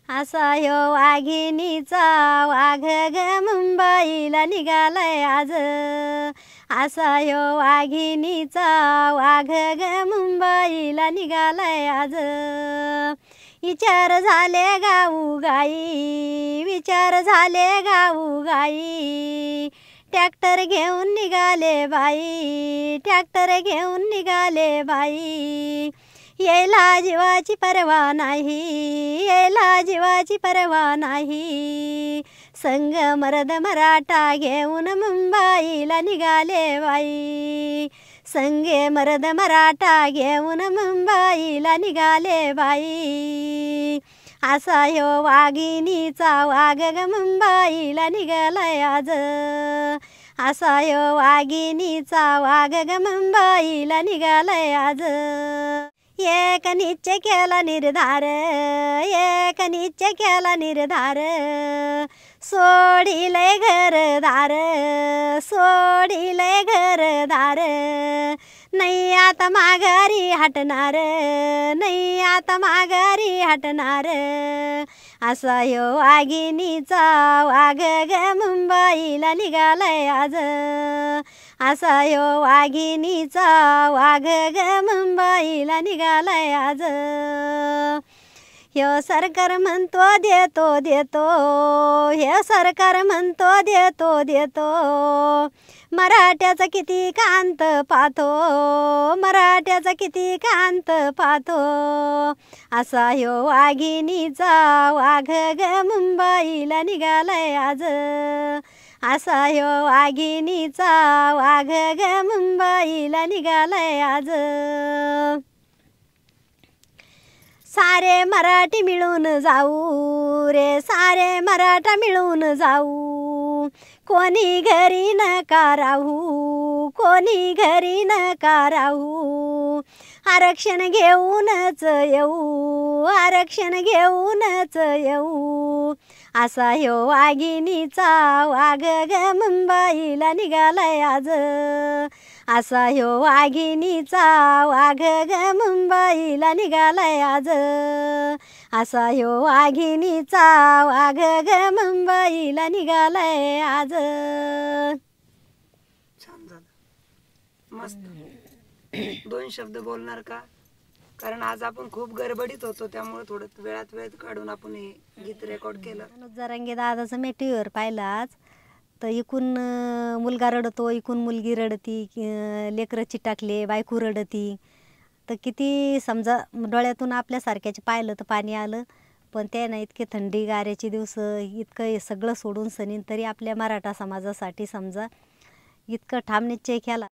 असा ह्यो वाघिणीचा वाघ ग मुंबईला निघालाय आज. असा ह्यो वाघिणीचा वाघ ग मुंबईला निघालाय आज. विचार झाले गाऊ गाई, विचार झाले गाऊ गाई. ट्रॅक्टर घेऊन निघाले बाई, ट्रॅक्टर घेऊन निघाले बाई. यायला जीवाची पर्वा नाही, यायला जीवाची पर्वा नाही. संग मर्द मराठा घेऊन मुंबईला निघाले बाई. संगे मर्द मराठा घेऊन मुंबईला निघाले बाई. असा ह्यो वाघिणीचा वाघ ग मुंबईला निघालाय आज. असा ह्यो वाघिणीचा वाघ ग मुंबईला निघालाय आज. एक निश्चय केला निर्धार, एक निश्चय केला निर्धार. सोडिले घरदार, सोडिले घरदार. नाही आता माघारी हटणार, नाही आता माघारी हटणार. असा ह्यो वाघिणीचा वाघ ग मुंबईला निघालाय आज. असा ह्यो वाघिणीचा वाघ ग मुंबईला निघालाय आज. ह्यो सरकार म्हणतो देतो देतो, ह्यो सरकार म्हणतो देतो देतो. मराठ्याचा किती कांत पाहतो, मराठ्याचा किती कांत पाहतो. असा ह्यो वाघिणीचा वाघ ग मुंबईला निघालाय आज. असा ह्यो वाघिणीचा वाघ ग मुंबईला निघालाय आज. सारे मराठी मिळून जाऊ रे, सारे मराठा मिळून जाऊ. कोणी घरी नका राहू, कोणी घरी नका राहू. आरक्षण घेऊनच येऊ, आरक्षण घेऊनच येऊ. असा ह्यो वाघिणीचा वाघ ग मुंबईला निघालाय आज. असा ह्यो वाघिणीचा वाघ ग मुंबईला निघालाय आज. असा ह्यो वाघिणीचा वाघ ग मुंबईला निघालाय आज. छान झालं, मस्त. 2 शब्द बोलणार का? कारण आज आपण खूप गडबडीत होतो, त्यामुळे थोडं वेळात काढून आपण हे गीत रेकॉर्ड केलं. मनोज जरांगे दादाचं मी टीव्हीवर पाहिलं आज. तर इकून मुलगा रडतो, इकून मुलगी रडती, लेकरं चिटाकले, बायको रडती. तर किती समजा डोळ्यातून आपल्यासारख्याचे पाहिलं तर पाणी आलं. पण त्यानं इतके थंडी गाऱ्याचे दिवस इतकं हे सगळं सोडून सनीन तरी आपल्या मराठा समाजासाठी समजा इतकं ठाम निश्चय केला.